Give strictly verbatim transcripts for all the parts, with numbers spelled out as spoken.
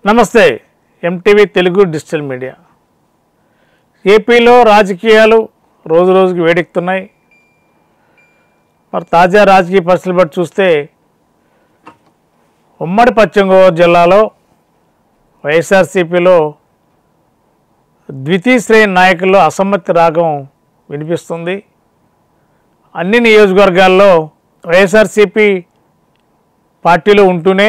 నమస్తే MTV Telugu digital media. ఏపీలో రాజకీయాలు రోజు రోజుకి వేడెక్కుతున్నాయి. మరి తాజా రాజకీయ పరిస్థితులు బట్టి చూస్తే ఉమ్మడి పశ్చిమ గోదావరి జిల్లాలో వైఎస్ఆర్సీపీలో ద్వితీయ శ్రేణి నాయకుల్లో అసమ్మతి రాగం వినిపిస్తుంది. అన్ని నియోజకవర్గాల్లో వైఎస్ఆర్సీపీ పార్టీలో ఉంటూనే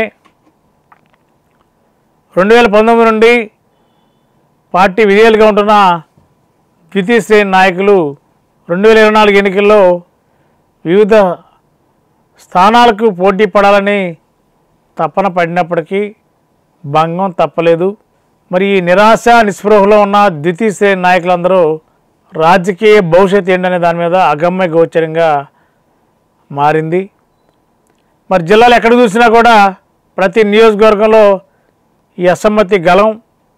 రెండు వేల పంతొమ్మిది నుండి పార్టీ విధేయులుగా ఉంటున్న ద్వితీయ శ్రేణి నాయకులు రెండు వేల ఇరవై నాలుగు ఎన్నికల్లో వివిధ స్థానాలకు పోటీ పడాలని తపన పడినప్పటికీ భంగం తప్పలేదు. మరి ఈ నిరాశ నిస్పృహలో ఉన్న ద్వితీయ శ్రేణి నాయకులందరూ రాజకీయ భవిష్యత్తు ఏంటనే దాని మీద అగమ్య గోచరంగా మారింది. మరి జిల్లాలో ఎక్కడ చూసినా కూడా ప్రతి నియోజకవర్గంలో ఈ అసమ్మతి గలం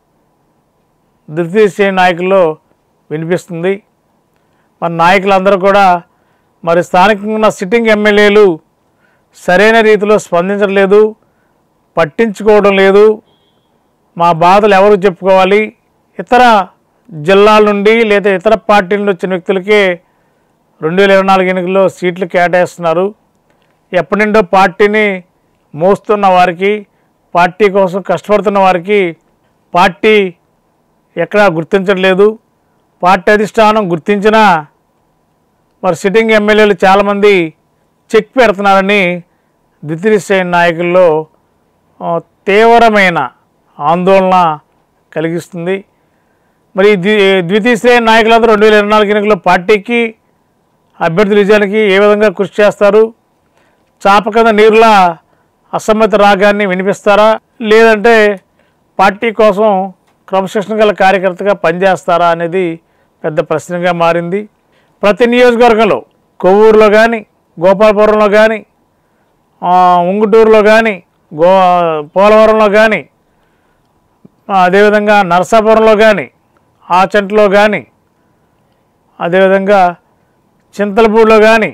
ద్వితీయ శ్రేణి నాయకుల్లో వినిపిస్తుంది. మరి నాయకులందరూ కూడా మరి స్థానికంగా ఉన్న సిట్టింగ్ ఎమ్మెల్యేలు సరైన రీతిలో స్పందించలేదు, పట్టించుకోవడం లేదు. మా బాధలు ఎవరు చెప్పుకోవాలి? ఇతర జిల్లాల నుండి లేదా ఇతర పార్టీల నుండి వచ్చిన వ్యక్తులకే రెండు వేల ఇరవై నాలుగు ఎన్నికల్లో సీట్లు కేటాయిస్తున్నారు. ఎప్పటి నుండో పార్టీని మోస్తున్న వారికి, పార్టీ కోసం కష్టపడుతున్న వారికి పార్టీ ఎక్కడా గుర్తించట్లేదు. పార్టీ అధిష్టానం గుర్తించినా మరి సిట్టింగ్ ఎమ్మెల్యేలు చాలామంది చెక్ పెడుతున్నారని ద్వితీయ శ్రేణి నాయకుల్లో తీవ్రమైన ఆందోళన కలిగిస్తుంది. మరి ద్వితీయ శ్రేణి నాయకులందరూ రెండు వేల ఇరవై నాలుగు ఎన్నికల్లో పార్టీకి అభ్యర్థుల విజయానికి ఏ విధంగా కృషి చేస్తారు? చాప కింద నీరులా అసమ్మతి రాగాన్ని వినిపిస్తారా, లేదంటే పార్టీ కోసం క్రమశిక్షణ గల కార్యకర్తగా పనిచేస్తారా అనేది పెద్ద ప్రశ్నగా మారింది. ప్రతి నియోజకవర్గంలో కొవ్వూరులో కానీ, గోపాలపురంలో కానీ, ఉంగుటూరులో కానీ, గో పోలవరంలో కానీ, అదేవిధంగా నరసాపురంలో కానీ, ఆచంట్లో కానీ, అదేవిధంగా చింతలపూడిలో కానీ,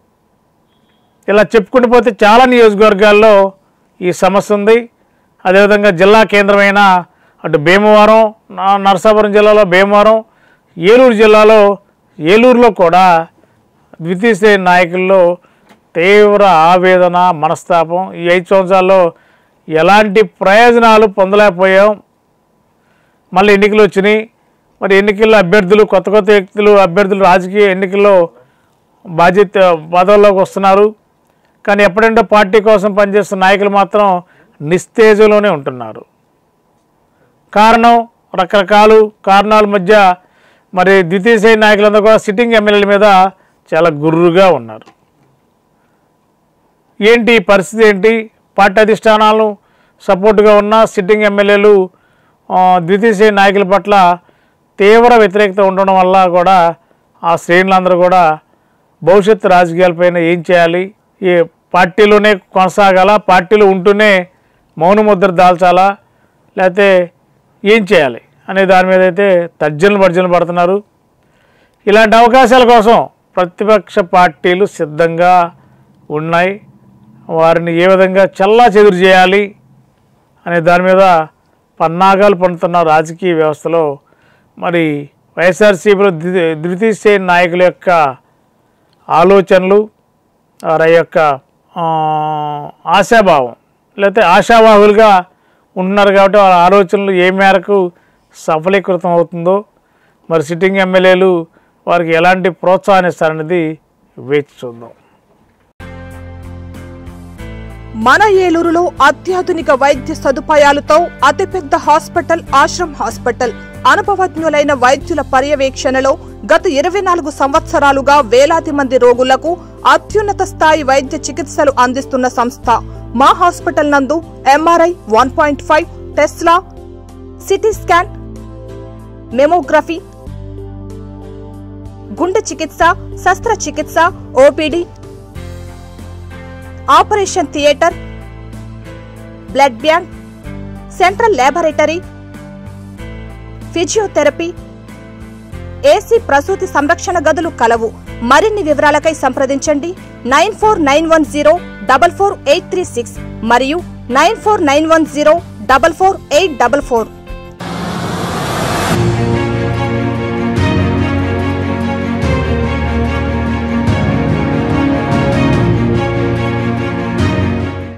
ఇలా చెప్పుకుంటూ పోతే చాలా నియోజకవర్గాల్లో ఈ సమస్య ఉంది. అదేవిధంగా జిల్లా కేంద్రమైన అటు భీమవరం, నరసాపురం జిల్లాలో భీమవరం, ఏలూరు జిల్లాలో ఏలూరులో కూడా ద్వితీయ శ్రేణి నాయకుల్లో తీవ్ర ఆవేదన, మనస్తాపం. ఈ ఐదు సంవత్సరాల్లో ఎలాంటి ప్రయోజనాలు పొందలేకపోయాం. మళ్ళీ ఎన్నికలు వచ్చినాయి. మరి ఎన్నికల్లో అభ్యర్థులు కొత్త కొత్త వ్యక్తులు అభ్యర్థులు రాజకీయ ఎన్నికల్లో బాధ్యత పదవుల్లోకి వస్తున్నారు. కానీ ఎప్పుడంటే పార్టీ కోసం పనిచేస్తున్న నాయకులు మాత్రం నిస్తేజంలోనే ఉంటున్నారు. కారణం రకరకాల కారణాల మధ్య మరి ద్వితీయ శ్రేణి నాయకులందరూ కూడా సిట్టింగ్ ఎమ్మెల్యేల మీద చాలా గుర్రుగా ఉన్నారు. ఏంటి పరిస్థితి ఏంటి? పార్టీ అధిష్టానాలను సపోర్టుగా ఉన్న సిట్టింగ్ ఎమ్మెల్యేలు ద్వితీయ శ్రేణి నాయకుల పట్ల తీవ్ర వ్యతిరేకత ఉండడం వల్ల కూడా ఆ శ్రేణులందరూ కూడా భవిష్యత్తు రాజకీయాలపైన ఏం చేయాలి, ఈ పార్టీలోనే కొనసాగాల, పార్టీలో ఉంటూనే మౌనముద్ర దాల్చాలా, లేకపోతే ఏం చేయాలి అనే దాని మీద అయితే తర్జనలు భర్జనలు పడుతున్నారు. ఇలాంటి అవకాశాల కోసం ప్రతిపక్ష పార్టీలు సిద్ధంగా ఉన్నాయి. వారిని ఏ విధంగా చల్లా చెదురు చేయాలి అనే దాని మీద పన్నాగాలు పన్నుతున్న రాజకీయ వ్యవస్థలో మరి వైఎస్ఆర్సీపీలో ద్వితీయ శ్రేణి నాయకుల యొక్క ఆలోచనలు, వారి యొక్క ఆశాభావం లేకపోతే ఆశావాహులుగా ఉంటున్నారు కాబట్టి వారి ఆలోచనలు ఏ మేరకు సఫలీకృతం అవుతుందో, మరి సిట్టింగ్ ఎమ్మెల్యేలు వారికి ఎలాంటి ప్రోత్సాహాన్ని ఇస్తారనేది వేచి చూద్దాం. మన ఏలూరులో అత్యాధునిక వైద్య సదుపాయాలతో అతిపెద్ద హాస్పిటల్ ఆశ్రమ్ హాస్పిటల్. అనుభవజ్ఞులైన వైద్యుల పర్యవేక్షణలో గత ఇరవై నాలుగు సంవత్సరాలుగా వేలాది మంది రోగులకు అత్యున్నత స్థాయి వైద్య చికిత్సలు అందిస్తున్న సంస్థ. మా హాస్పిటల్ నందు MRI, one point five tesla, CT scan, mammography, గుండె చికిత్స, శస్త్రచికిత్స, OPD, operation theatre, blood bank, central laboratory, physiotherapy, AC ప్రసూతి సంరక్షణ గదులు కలవు. మరిన్ని వివరాలకై సంప్రదించండి nine four nine one zero double four eight three six మరియు nine four nine one zero double four eight double four